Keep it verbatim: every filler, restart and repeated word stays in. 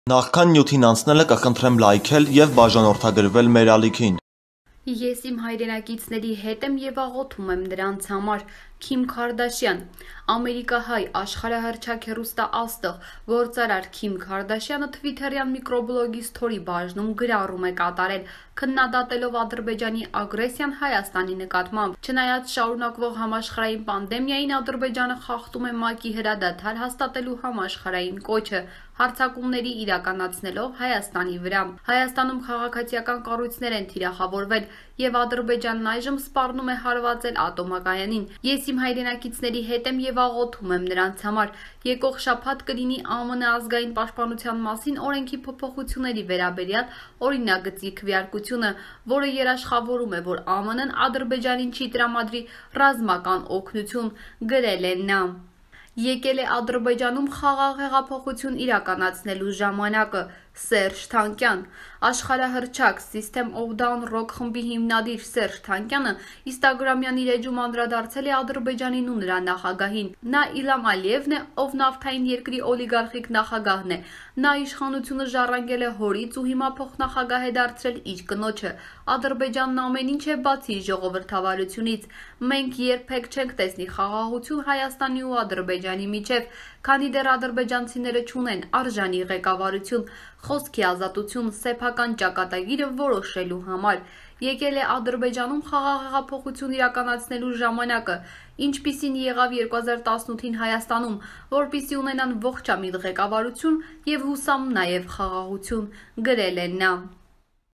Նախքան նյութին անցնելը կխնդրեմ լայքել և բաժանորդագրվել մեր ալիքին։ Ես իմ հայրենակիցների հետ եմ և աղոթում եմ նրանց համար։ Քիմ Քարդաշյան ամերիկահայ աշխարհահռչակ հեռուստաաստղ գործարար Քիմ Քարդաշյանը թվիթերյան միկրոբլոգի սթորի բաժնում գրառում է կատարել, քննադատելով Ադրբեջանի ագրեսիան Հայաստանի նկատմամբ։ Չնայած շարունակվող համաշխարհային պանդեմիային, Ադրբեջանը խախտում է ՄԱԿ-ի հրադադար հաստատելու համաշխարհային կոչը, հարձակումների իրականացնելով Հայաստանի վրա։ Հայաստանում քաղաքացիական կառույցներ են թիրախավորվել, և Ադրբեջանն այժմ սպառնում է հարվածել ատոմակայանին։ Ես իմ հայրենակիցների հետ եմ և աղոթում եմ նրանց համար։ Եկող շաբաթ կլինի ԱՄՆ ազգային պաշտպանության մասին օրենքի փոփոխությունների վերաբերյալ օրինագծի քվեարկությունը, որը երաշխավորում է, որ ԱՄՆ-ն Ադրբեջանին չի տրամադրի ռազմական օգնություն, գրել է նա։ Եկել է Ադրբեջանում խաղաղ հեղափոխություն իրականացնելու ժամանակը։ Սերժ Թանկյան Աշխարհահռչակ System of Down Rock խմբի հիմնադիր Սերժ Թանկյանը ինստագրամյան իր էջում անդրադարձել է Ադրբեջանին ու նրա նախագահին։ Նա Իլհամ Ալիևն է, ով նավթային երկրի օլիգարխիկ նախագահն է։ Նա իշխանությունը ժառանգել է հորից ու հիմա փոխնախագահ է դարձրել իր կնոջը։ Ադրբեջանն ամեն ինչ է բացի ժողովրդավարությունից։ Մենք երբեք չենք տեսնի խաղաղություն Հայաստանի ու Ադրբեջանի միջև, քանի դեռ ադրբեջանցիները չունեն արժանի ղեկավարություն, խոսքի ազատություն, սեփական ճակատագիրը որոշելու համար։ Եկել է Ադրբեջանում խաղաղ հեղափոխություն իրականացնելու ժամանակը, ինչպիսին եղավ երկու հազար տասնութին Հայաստանում, որպեսզի ունենան ողջամիտ ղեկավարություն և հուսամ նաև խաղաղություն, գրել է նա։